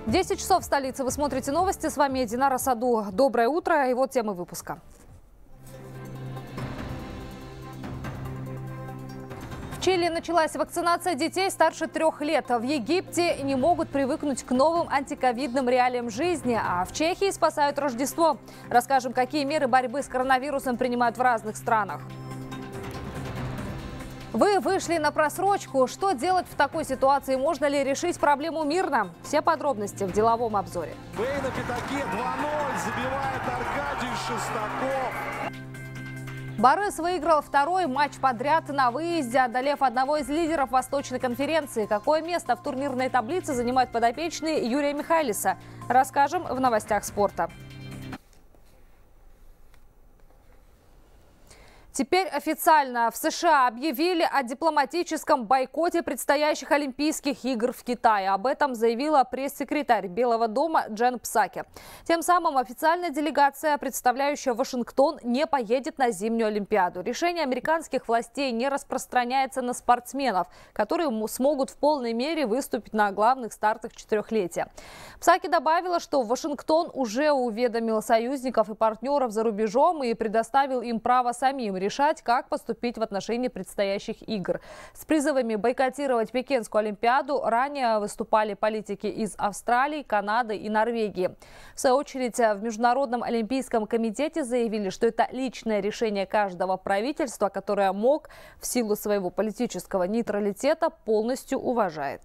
10 часов в столице. Вы смотрите новости. С вами Динара Саду. Доброе утро. И вот темы выпуска. В Чили началась вакцинация детей старше 3 лет. В Египте не могут привыкнуть к новым антиковидным реалиям жизни. А в Чехии спасают Рождество. Расскажем, какие меры борьбы с коронавирусом принимают в разных странах. Вы вышли на просрочку. Что делать в такой ситуации? Можно ли решить проблему мирно? Все подробности в деловом обзоре. Бей на пятаке 2-0. Забивает Аркадий Шестаков. Борис выиграл второй матч подряд на выезде, одолев одного из лидеров Восточной конференции. Какое место в турнирной таблице занимают подопечные Юрия Михайлиса? Расскажем в новостях спорта. Теперь официально в США объявили о дипломатическом бойкоте предстоящих Олимпийских игр в Китае. Об этом заявила пресс-секретарь Белого дома Джен Псаки. Тем самым официальная делегация, представляющая Вашингтон, не поедет на зимнюю Олимпиаду. Решение американских властей не распространяется на спортсменов, которые смогут в полной мере выступить на главных стартах четырехлетия. Псаки добавила, что Вашингтон уже уведомил союзников и партнеров за рубежом и предоставил им право самим решать, как поступить в отношении предстоящих игр. С призывами бойкотировать Пекинскую Олимпиаду ранее выступали политики из Австралии, Канады и Норвегии. В свою очередь, в Международном олимпийском комитете заявили, что это личное решение каждого правительства, которое МОК в силу своего политического нейтралитета полностью уважает.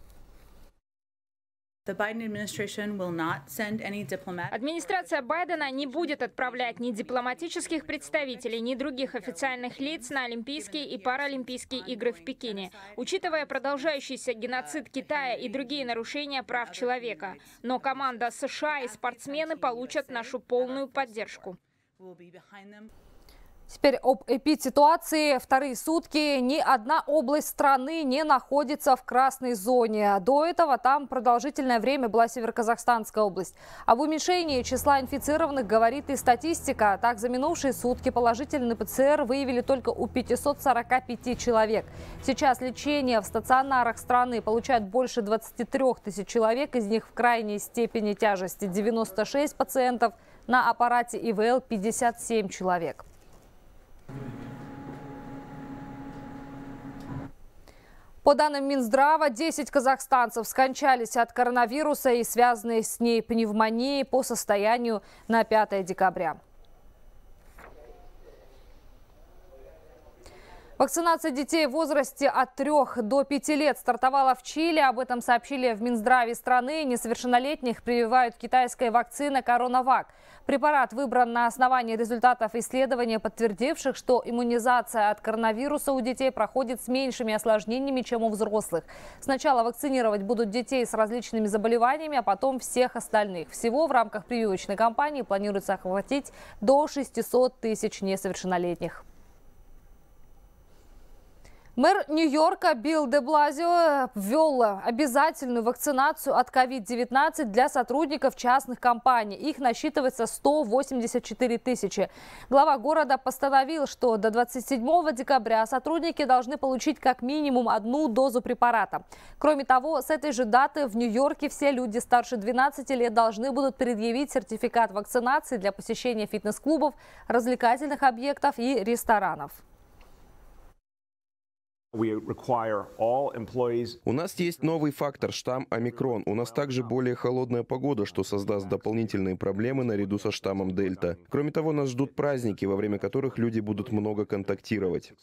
Администрация Байдена не будет отправлять ни дипломатических представителей, ни других официальных лиц на Олимпийские и Паралимпийские игры в Пекине, учитывая продолжающийся геноцид Китая и другие нарушения прав человека. Но команда США и спортсмены получат нашу полную поддержку. Теперь об эпидситуации. Вторые сутки ни одна область страны не находится в красной зоне. До этого там продолжительное время была Североказахстанская область. Об уменьшении числа инфицированных говорит и статистика. Так, за минувшие сутки положительный ПЦР выявили только у 545 человек. Сейчас лечение в стационарах страны получают больше 23 тысяч человек. Из них в крайней степени тяжести 96 пациентов. На аппарате ИВЛ 57 человек. По данным Минздрава, 10 казахстанцев скончались от коронавируса и связанной с ней пневмонии по состоянию на 5 декабря. Вакцинация детей в возрасте от 3 до 5 лет стартовала в Чили. Об этом сообщили в Минздраве страны. Несовершеннолетних прививают китайской вакциной «Коронавак». Препарат выбран на основании результатов исследования, подтвердивших, что иммунизация от коронавируса у детей проходит с меньшими осложнениями, чем у взрослых. Сначала вакцинировать будут детей с различными заболеваниями, а потом всех остальных. Всего в рамках прививочной кампании планируется охватить до 600 тысяч несовершеннолетних. Мэр Нью-Йорка Билл де Блазио ввел обязательную вакцинацию от COVID-19 для сотрудников частных компаний. Их насчитывается 184 тысячи. Глава города постановил, что до 27 декабря сотрудники должны получить как минимум 1 дозу препарата. Кроме того, с этой же даты в Нью-Йорке все люди старше 12 лет должны будут предъявить сертификат вакцинации для посещения фитнес-клубов, развлекательных объектов и ресторанов. У нас есть новый фактор – штамм омикрон. У нас также более холодная погода, что создаст дополнительные проблемы наряду со штаммом дельта. Кроме того, нас ждут праздники, во время которых люди будут много контактировать.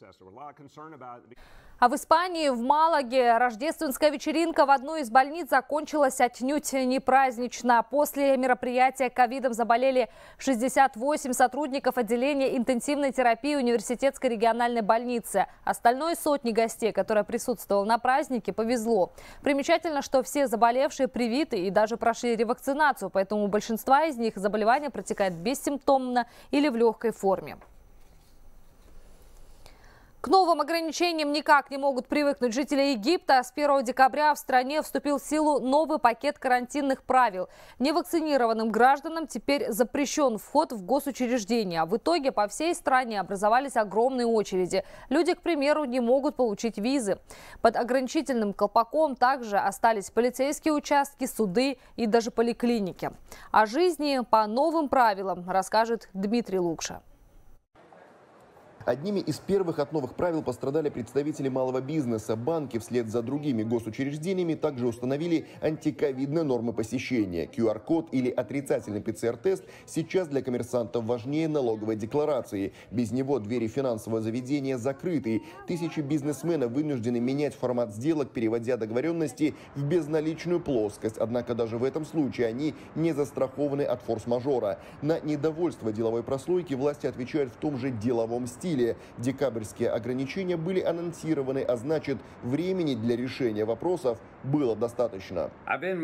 А в Испании, в Малаге, рождественская вечеринка в одной из больниц закончилась отнюдь не празднично. После мероприятия ковидом заболели 68 сотрудников отделения интенсивной терапии университетской региональной больницы. Остальной сотни гостей, которые присутствовали на празднике, повезло. Примечательно, что все заболевшие привиты и даже прошли ревакцинацию, поэтому у большинства из них заболевание протекает бессимптомно или в легкой форме. К новым ограничениям никак не могут привыкнуть жители Египта. С 1 декабря в стране вступил в силу новый пакет карантинных правил. Невакцинированным гражданам теперь запрещен вход в госучреждения. В итоге по всей стране образовались огромные очереди. Люди, к примеру, не могут получить визы. Под ограничительным колпаком также остались полицейские участки, суды и даже поликлиники. О жизни по новым правилам расскажет Дмитрий Лукша. Одними из первых от новых правил пострадали представители малого бизнеса. Банки вслед за другими госучреждениями также установили антиковидные нормы посещения. QR-код или отрицательный ПЦР-тест сейчас для коммерсантов важнее налоговой декларации. Без него двери финансового заведения закрыты. Тысячи бизнесменов вынуждены менять формат сделок, переводя договоренности в безналичную плоскость. Однако даже в этом случае они не застрахованы от форс-мажора. На недовольство деловой прослойки власти отвечают в том же деловом стиле. Декабрьские ограничения были анонсированы, а значит, времени для решения вопросов было достаточно.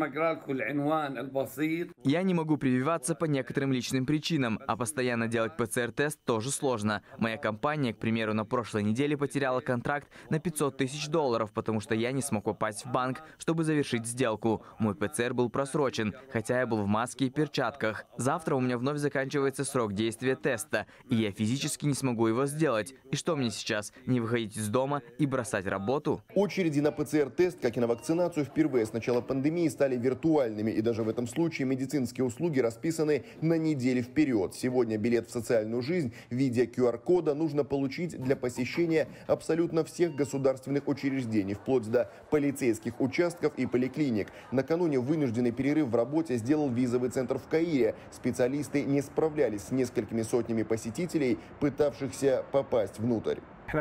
Я не могу прививаться по некоторым личным причинам, а постоянно делать ПЦР-тест тоже сложно. Моя компания, к примеру, на прошлой неделе потеряла контракт на $500 тысяч, потому что я не смог попасть в банк, чтобы завершить сделку. Мой ПЦР был просрочен, хотя я был в маске и перчатках. Завтра у меня вновь заканчивается срок действия теста, и я физически не смогу его сделать. И что мне сейчас? Не выходить из дома и бросать работу? Очереди на ПЦР-тест, как и на вакцинацию, впервые с начала пандемии стали виртуальными. И даже в этом случае медицинские услуги расписаны на недели вперед. Сегодня билет в социальную жизнь в виде QR-кода нужно получить для посещения абсолютно всех государственных учреждений, вплоть до полицейских участков и поликлиник. Накануне вынужденный перерыв в работе сделал визовый центр в Каире. Специалисты не справлялись с несколькими сотнями посетителей, пытавшихся попасть внутрь.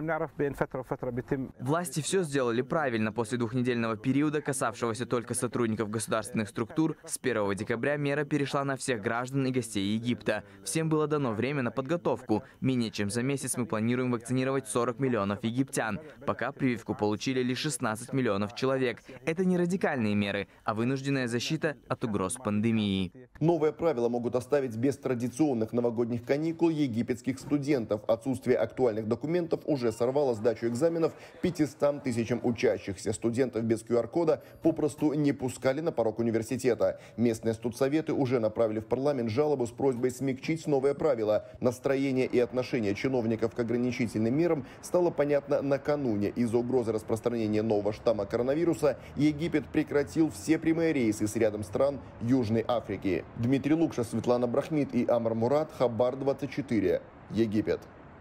Власти все сделали правильно. После двухнедельного периода, касавшегося только сотрудников государственных структур, с 1 декабря мера перешла на всех граждан и гостей Египта. Всем было дано время на подготовку. Менее чем за месяц мы планируем вакцинировать 40 миллионов египтян. Пока прививку получили лишь 16 миллионов человек. Это не радикальные меры, а вынужденная защита от угроз пандемии. Новые правила могут оставить без традиционных новогодних каникул египетских студентов. Отсутствие актуальных документов уже сорвало сдачу экзаменов 500 тысячам учащихся. Студентов без QR-кода попросту не пускали на порог университета. Местные студсоветы уже направили в парламент жалобу с просьбой смягчить новые правила. Настроение и отношение чиновников к ограничительным мерам стало понятно накануне. Из-за угрозы распространения нового штамма коронавируса Египет прекратил все прямые рейсы с рядом стран Южной Африки. Дмитрий Лукша, Светлана Брахмит и Амар Мурат, Хабар 24, Египет.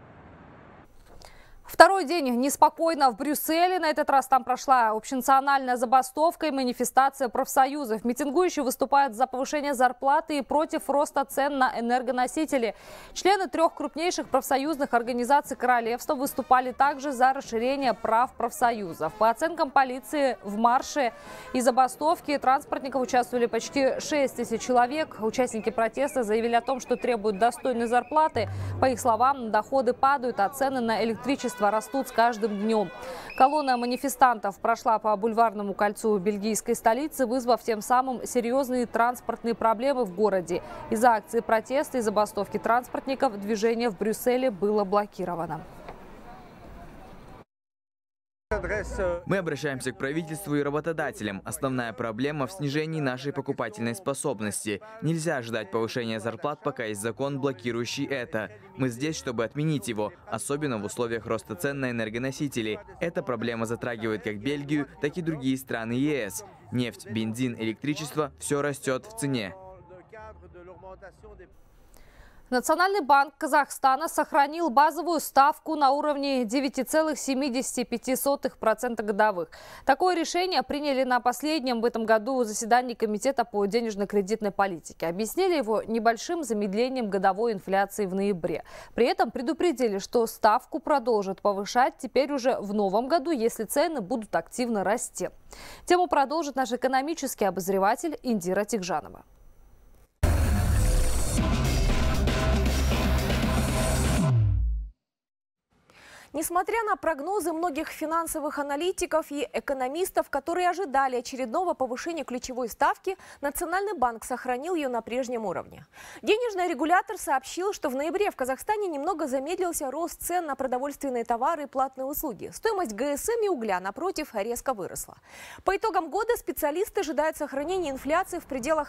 Второй день неспокойно в Брюсселе. На этот раз там прошла общенациональная забастовка и манифестация профсоюзов. Митингующие выступают за повышение зарплаты и против роста цен на энергоносители. Члены 3 крупнейших профсоюзных организаций королевства выступали также за расширение прав профсоюзов. По оценкам полиции, в марше и забастовке транспортников участвовали почти 6 тысяч человек. Участники протеста заявили о том, что требуют достойной зарплаты. По их словам, доходы падают, а цены на электричество растут с каждым днем. Колонна манифестантов прошла по бульварному кольцу бельгийской столицы, вызвав тем самым серьезные транспортные проблемы в городе. Из-за акции протеста и забастовки транспортников движение в Брюсселе было блокировано. Мы обращаемся к правительству и работодателям. Основная проблема в снижении нашей покупательной способности. Нельзя ждать повышения зарплат, пока есть закон, блокирующий это. Мы здесь, чтобы отменить его, особенно в условиях роста цен на энергоносители. Эта проблема затрагивает как Бельгию, так и другие страны ЕС. Нефть, бензин, электричество – все растет в цене. Национальный банк Казахстана сохранил базовую ставку на уровне 9,75% годовых. Такое решение приняли на последнем в этом году заседании Комитета по денежно-кредитной политике. Объяснили его небольшим замедлением годовой инфляции в ноябре. При этом предупредили, что ставку продолжат повышать теперь уже в новом году, если цены будут активно расти. Тему продолжит наш экономический обозреватель Индира Тигжанова. Несмотря на прогнозы многих финансовых аналитиков и экономистов, которые ожидали очередного повышения ключевой ставки, Национальный банк сохранил ее на прежнем уровне. Денежный регулятор сообщил, что в ноябре в Казахстане немного замедлился рост цен на продовольственные товары и платные услуги. Стоимость ГСМ и угля, напротив, резко выросла. По итогам года специалисты ожидают сохранения инфляции в пределах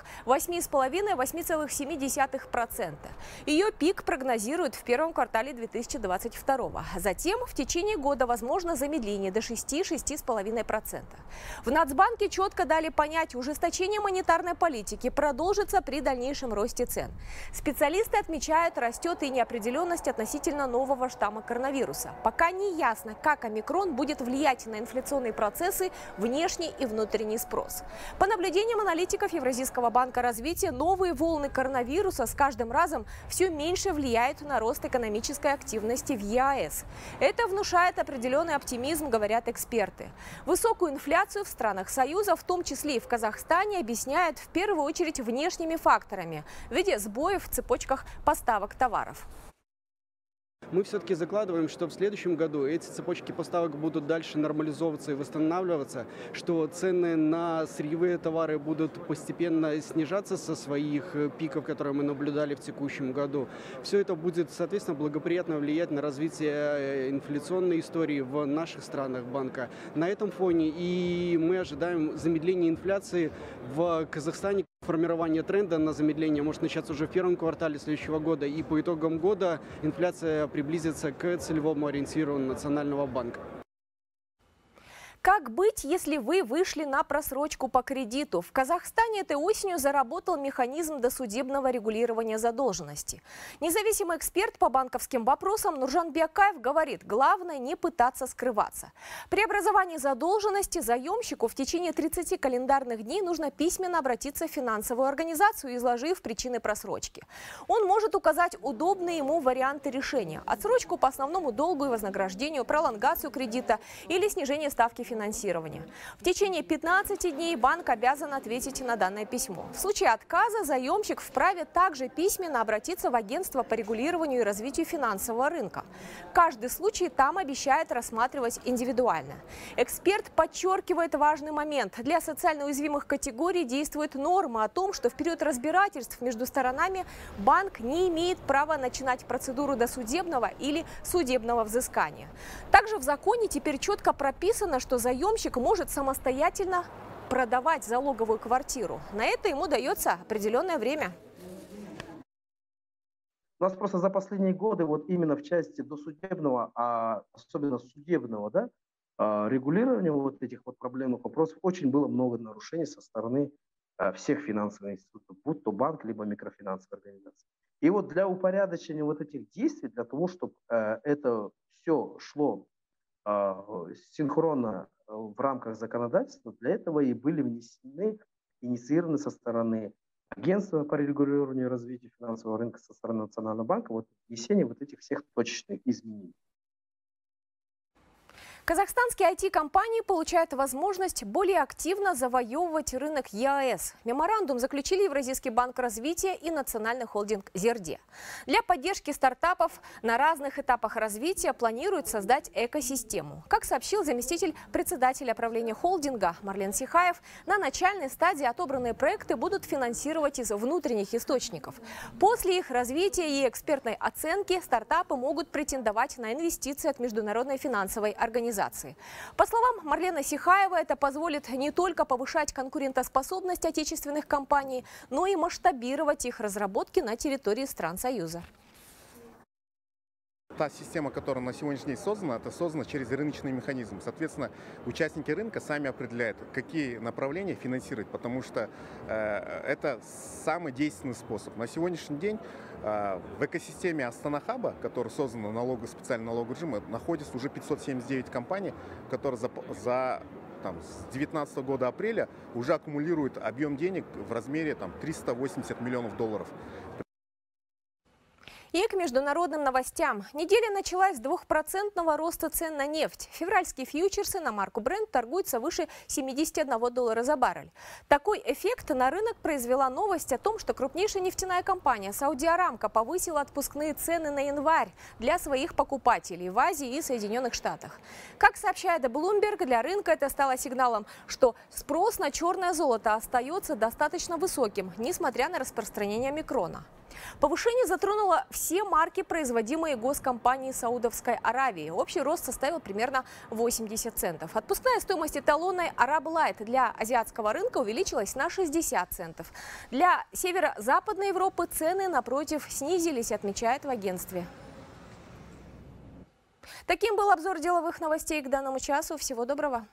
8,5–8,7%. Ее пик прогнозируют в первом квартале 2022. Затем в течение года возможно замедление до 6–6,5%. В Нацбанке четко дали понять, ужесточение монетарной политики продолжится при дальнейшем росте цен. Специалисты отмечают, растет и неопределенность относительно нового штамма коронавируса. Пока не ясно, как омикрон будет влиять на инфляционные процессы, внешний и внутренний спрос. По наблюдениям аналитиков Евразийского банка развития, новые волны коронавируса с каждым разом все меньше влияют на рост экономической активности в ЕАЭС. Это внушает определенный оптимизм, говорят эксперты. Высокую инфляцию в странах Союза, в том числе и в Казахстане, объясняют в первую очередь внешними факторами в виде сбоев в цепочках поставок товаров. Мы все-таки закладываем, что в следующем году эти цепочки поставок будут дальше нормализовываться и восстанавливаться, что цены на сырьевые товары будут постепенно снижаться со своих пиков, которые мы наблюдали в текущем году. Все это будет, соответственно, благоприятно влиять на развитие инфляционной истории в наших странах банка. На этом фоне и мы ожидаем замедления инфляции в Казахстане. Формирование тренда на замедление может начаться уже в первом квартале следующего года, и по итогам года инфляция приблизится к целевому ориентиру Национального банка. Как быть, если вы вышли на просрочку по кредиту? В Казахстане этой осенью заработал механизм досудебного регулирования задолженности. Независимый эксперт по банковским вопросам Нуржан Биакаев говорит, главное не пытаться скрываться. При образовании задолженности заемщику в течение 30 календарных дней нужно письменно обратиться в финансовую организацию, изложив причины просрочки. Он может указать удобные ему варианты решения: отсрочку по основному долгу и вознаграждению, пролонгацию кредита или снижение ставки финансирования. В течение 15 дней банк обязан ответить на данное письмо. В случае отказа заемщик вправе также письменно обратиться в агентство по регулированию и развитию финансового рынка. Каждый случай там обещает рассматривать индивидуально. Эксперт подчеркивает важный момент. Для социально уязвимых категорий действует норма о том, что в период разбирательств между сторонами банк не имеет права начинать процедуру досудебного или судебного взыскания. Также в законе теперь четко прописано, что заемщик может самостоятельно продавать залоговую квартиру. На это ему дается определенное время. У нас просто за последние годы, вот именно в части досудебного, а особенно судебного, регулирования вот этих вот проблемных вопросов, очень было много нарушений со стороны всех финансовых институтов, будь то банк, либо микрофинансовая организация. И вот для упорядочения вот этих действий, для того, чтобы это все шло синхронно в рамках законодательства, для этого и были внесены, инициированы со стороны Агентства по регулированию и развитию финансового рынка, со стороны Национального банка, вот внесение вот этих всех точечных изменений. Казахстанские IT-компании получают возможность более активно завоевывать рынок ЕАЭС. Меморандум заключили Евразийский банк развития и национальный холдинг «Зерде». Для поддержки стартапов на разных этапах развития планируют создать экосистему. Как сообщил заместитель председателя правления холдинга Марлен Сихаев, на начальной стадии отобранные проекты будут финансировать из внутренних источников. После их развития и экспертной оценки стартапы могут претендовать на инвестиции от международной финансовой организации. По словам Марлены Сихаевой, это позволит не только повышать конкурентоспособность отечественных компаний, но и масштабировать их разработки на территории стран Союза. Та система, которая на сегодняшний день создана, это создана через рыночный механизм. Соответственно, участники рынка сами определяют, какие направления финансировать, потому что это самый действенный способ. На сегодняшний день в экосистеме Астана Хаба, которая создана специальный налоговый режим, находится уже 579 компаний, которые с 2019 года апреля уже аккумулируют объем денег в размере $380 миллионов. И к международным новостям. Неделя началась с 2% роста цен на нефть. Февральские фьючерсы на марку Brent торгуются выше $71 за баррель. Такой эффект на рынок произвела новость о том, что крупнейшая нефтяная компания Saudi Aramco повысила отпускные цены на январь для своих покупателей в Азии и Соединенных Штатах. Как сообщает Bloomberg, для рынка это стало сигналом, что спрос на черное золото остается достаточно высоким, несмотря на распространение омикрона. Повышение затронуло все марки, производимые госкомпанией Саудовской Аравии. Общий рост составил примерно 80 центов. Отпускная стоимость эталонной Arab Light для азиатского рынка увеличилась на 60 центов. Для северо-западной Европы цены, напротив, снизились, отмечает в агентстве. Таким был обзор деловых новостей к данному часу. Всего доброго.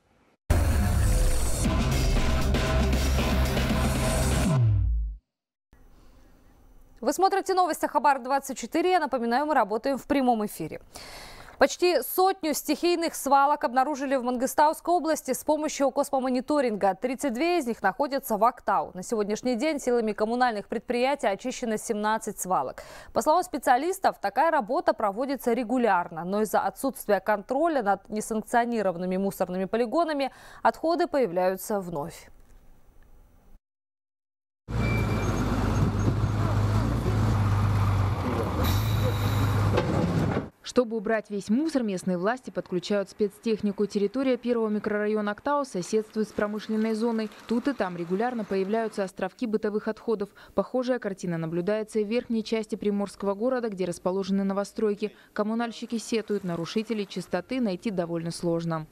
Вы смотрите новости Хабар-24. Я напоминаю, мы работаем в прямом эфире. Почти 100 стихийных свалок обнаружили в Мангыстауской области с помощью космомониторинга. 32 из них находятся в Актау. На сегодняшний день силами коммунальных предприятий очищено 17 свалок. По словам специалистов, такая работа проводится регулярно, но из-за отсутствия контроля над несанкционированными мусорными полигонами отходы появляются вновь. Чтобы убрать весь мусор, местные власти подключают спецтехнику. Территория первого микрорайона Актау соседствует с промышленной зоной. Тут и там регулярно появляются островки бытовых отходов. Похожая картина наблюдается и в верхней части приморского города, где расположены новостройки. Коммунальщики сетуют, нарушителей чистоты найти довольно сложно.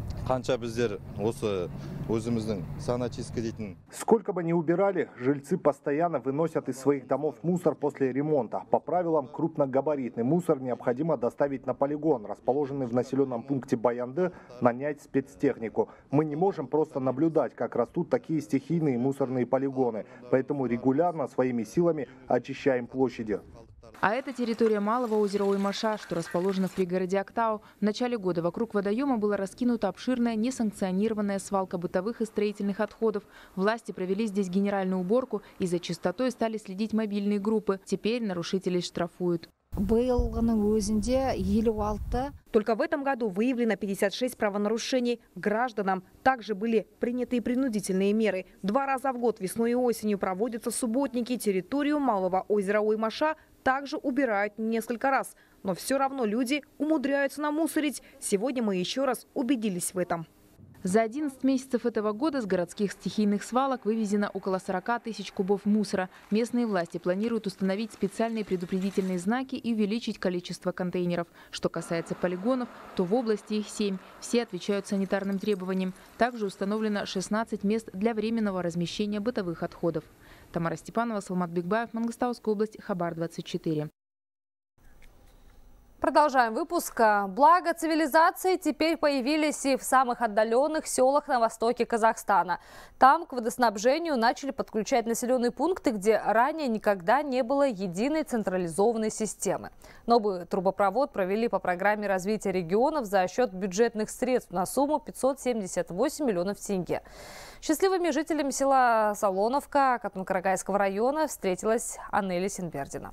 Сколько бы ни убирали, жильцы постоянно выносят из своих домов мусор после ремонта. По правилам, крупногабаритный мусор необходимо доставить на полигон, расположенный в населенном пункте Баянды, нанять спецтехнику. Мы не можем просто наблюдать, как растут такие стихийные мусорные полигоны, поэтому регулярно своими силами очищаем площади. А это территория малого озера Оймаша, что расположено в пригороде Актау. В начале года вокруг водоема была раскинута обширная несанкционированная свалка бытовых и строительных отходов. Власти провели здесь генеральную уборку и за чистотой стали следить мобильные группы. Теперь нарушителей штрафуют. Только в этом году выявлено 56 правонарушений. Гражданам также были приняты и принудительные меры. 2 раза в год, весной и осенью, проводятся субботники. Территорию малого озера Оймаша также убирают несколько раз. Но все равно люди умудряются намусорить. Сегодня мы еще раз убедились в этом. За 11 месяцев этого года с городских стихийных свалок вывезено около 40 тысяч кубов мусора. Местные власти планируют установить специальные предупредительные знаки и увеличить количество контейнеров. Что касается полигонов, то в области их 7. Все отвечают санитарным требованиям. Также установлено 16 мест для временного размещения бытовых отходов. Тамара Степанова, Салмат Бекбаев, Мангыстауская область, Хабар-24. Продолжаем выпуск. Благо цивилизации теперь появились и в самых отдаленных селах на востоке Казахстана. Там к водоснабжению начали подключать населенные пункты, где ранее никогда не было единой централизованной системы. Новый трубопровод провели по программе развития регионов за счет бюджетных средств на сумму 578 миллионов тенге. Счастливыми жителями села Солоновка Катон-Карагайского района встретилась Аннели Синбердина.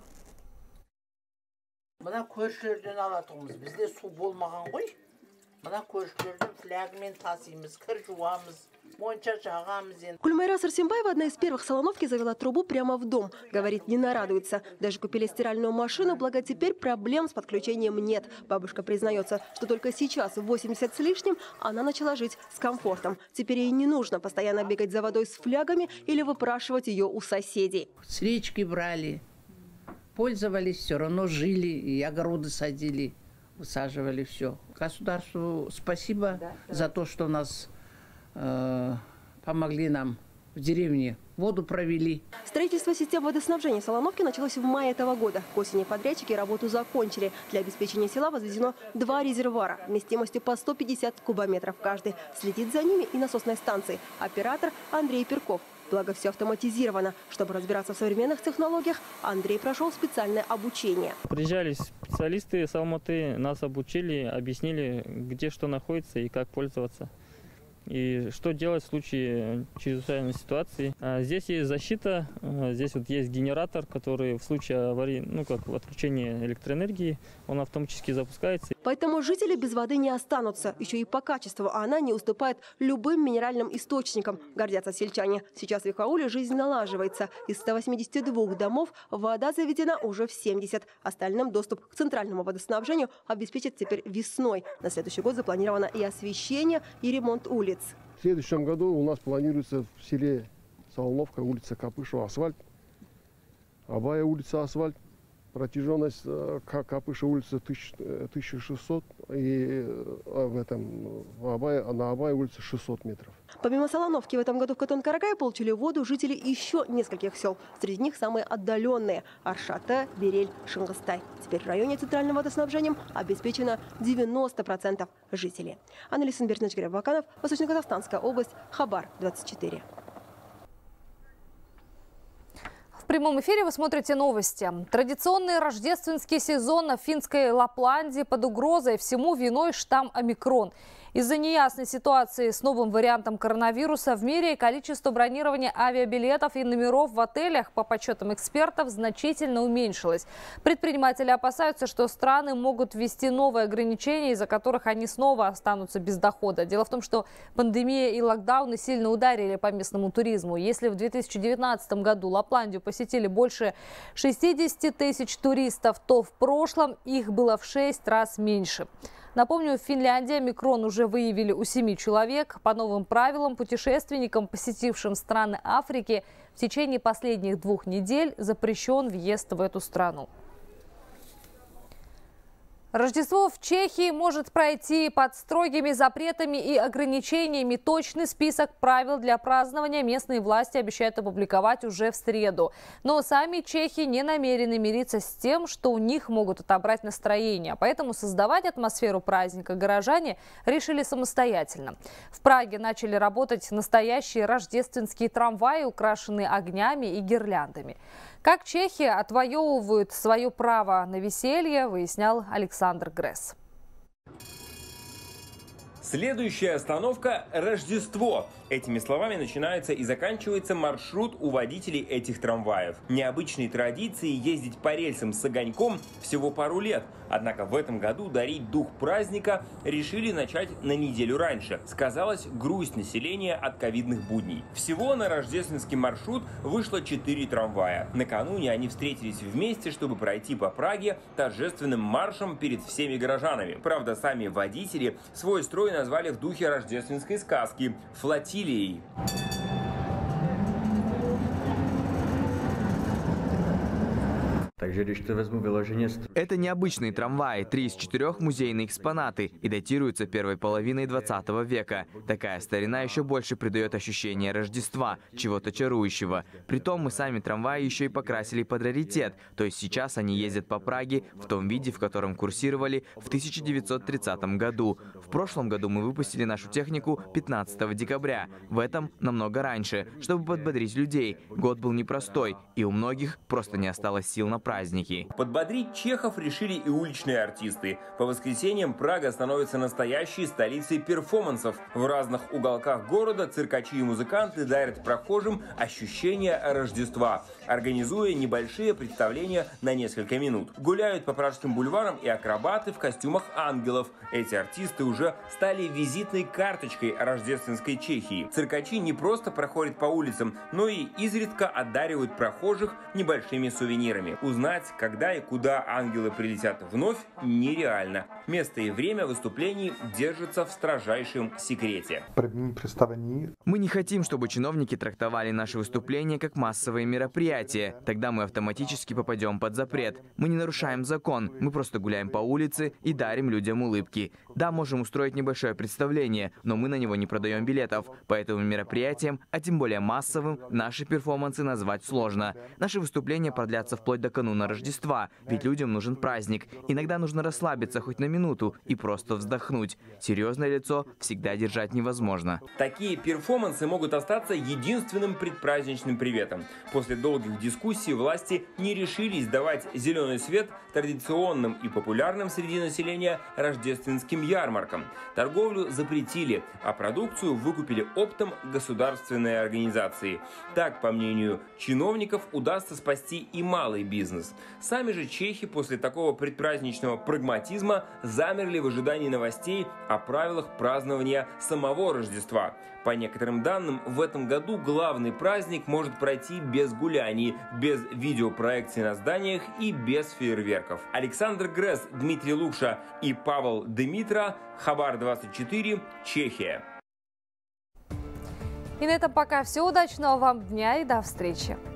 Мына көршілерден алатығымыз, бізде су болмаған ғой. Мына көршілерден флягмен тасимыз, кір жуамыз, монша жағамыз. Гульмайра Сарсембаева, одна из первых в Солоновке, завела трубу прямо в дом. Говорит, не нарадуется. Даже купили стиральную машину, благо теперь проблем с подключением нет. Бабушка признается, что только сейчас, в 80 с лишним, она начала жить с комфортом. Теперь ей не нужно постоянно бегать за водой с флягами или выпрашивать ее у соседей. С речки брали. Пользовались, все равно жили, и огороды садили, высаживали все. Государству спасибо за то, что нас помогли нам в деревне, воду провели. Строительство систем водоснабжения Солоновки началось в мае этого года. К осени подрядчики работу закончили. Для обеспечения села возведено 2 резервуара вместимостью по 150 кубометров каждый. Следит за ними и насосной станции. Оператор Андрей Перков. Благо все автоматизировано. Чтобы разбираться в современных технологиях, Андрей прошел специальное обучение. Приезжали специалисты с Алматы, нас обучили, объяснили, где что находится и как пользоваться. и что делать в случае чрезвычайной ситуации. Здесь есть защита, здесь вот есть генератор, который в случае аварии, отключения электроэнергии, он автоматически запускается. Поэтому жители без воды не останутся. Еще и по качеству она не уступает любым минеральным источникам, гордятся сельчане. Сейчас в Яхауле жизнь налаживается. Из 182 домов вода заведена уже в 70. Остальным доступ к центральному водоснабжению обеспечат теперь весной. На следующий год запланировано и освещение, и ремонт улиц. В следующем году у нас планируется в селе Солоновка улица Капышева асфальт, Абая улица асфальт. Протяженность Капыша улицы 1600 и на Абае улице 600 метров. Помимо Солоновки в этом году в Катон-Карагае получили воду жители еще нескольких сел. Среди них самые отдаленные – Аршата, Берель, Шыңғыстай. Теперь в районе центральным водоснабжением обеспечено 90% жителей. Анна-Лиса Бердничгерев-Баканов, Восточно-Казахстанская область, Хабар, 24. В прямом эфире вы смотрите новости. Традиционный рождественский сезон на финской Лапландии под угрозой. Всему виной штамм омикрон. Из-за неясной ситуации с новым вариантом коронавируса в мире количество бронирования авиабилетов и номеров в отелях, по подсчетам экспертов, значительно уменьшилось. Предприниматели опасаются, что страны могут ввести новые ограничения, из-за которых они снова останутся без дохода. Дело в том, что пандемия и локдауны сильно ударили по местному туризму. Если в 2019 году Лапландию посетили больше 60 тысяч туристов, то в прошлом их было в 6 раз меньше. Напомню, в Финляндии омикрон уже выявили у 7 человек. По новым правилам путешественникам, посетившим страны Африки, в течение последних 2 недель запрещен въезд в эту страну. Рождество в Чехии может пройти под строгими запретами и ограничениями. Точный список правил для празднования местные власти обещают опубликовать уже в среду. Но сами чехи не намерены мириться с тем, что у них могут отобрать настроение. Поэтому создавать атмосферу праздника горожане решили самостоятельно. В Праге начали работать настоящие рождественские трамваи, украшенные огнями и гирляндами. Как чехи отвоевывают свое право на веселье, выяснял Александр Гресс. Следующая остановка – Рождество. Этими словами начинается и заканчивается маршрут у водителей этих трамваев. Необычной традиции ездить по рельсам с огоньком всего пару лет. Однако в этом году дарить дух праздника решили начать на неделю раньше. Сказалась грусть населения от ковидных будней. Всего на рождественский маршрут вышло 4 трамвая. Накануне они встретились вместе, чтобы пройти по Праге торжественным маршем перед всеми горожанами. Правда, сами водители свой строй назвали в духе рождественской сказки – флотилией. Это необычные трамваи, 3 из 4 музейные экспонаты и датируются первой половиной 20 века. Такая старина еще больше придает ощущение Рождества, чего-то чарующего. Притом мы сами трамваи еще и покрасили под раритет, то есть сейчас они ездят по Праге в том виде, в котором курсировали в 1930 году. В прошлом году мы выпустили нашу технику 15 декабря, в этом намного раньше, чтобы подбодрить людей. Год был непростой, и у многих просто не осталось сил на праздники. Подбодрить чехов решили и уличные артисты. По воскресеньям Прага становится настоящей столицей перформансов. В разных уголках города циркачи и музыканты дарят прохожим ощущение Рождества, организуя небольшие представления на несколько минут. Гуляют по пражским бульварам и акробаты в костюмах ангелов. Эти артисты уже стали визитной карточкой рождественской Чехии. Циркачи не просто проходят по улицам, но и изредка одаривают прохожих небольшими сувенирами. Узнать, когда и куда ангелы прилетят вновь, нереально. Место и время выступлений держатся в строжайшем секрете. Мы не хотим, чтобы чиновники трактовали наши выступления как массовые мероприятия. Тогда мы автоматически попадем под запрет. Мы не нарушаем закон, мы просто гуляем по улице и дарим людям улыбки. Да, можем устроить небольшое представление, но мы на него не продаем билетов. Поэтому мероприятием, а тем более массовым, наши перформансы назвать сложно. Наши выступления продлятся вплоть до конца кануна Рождества, ведь людям нужен праздник. Иногда нужно расслабиться хоть на минуту и просто вздохнуть. Серьезное лицо всегда держать невозможно. Такие перформансы могут остаться единственным предпраздничным приветом. После долгих дискуссий власти не решились давать зеленый свет традиционным и популярным среди населения рождественским ярмаркам. Торговлю запретили, а продукцию выкупили оптом государственные организации. Так, по мнению чиновников, удастся спасти и малый бизнес. Сами же чехи после такого предпраздничного прагматизма замерли в ожидании новостей о правилах празднования самого Рождества. По некоторым данным, в этом году главный праздник может пройти без гуляний, без видеопроекций на зданиях и без фейерверков. Александр Гресс, Дмитрий Лукша и Павел Демитра, Хабар 24, Чехия. И на этом пока все. Удачного вам дня и до встречи.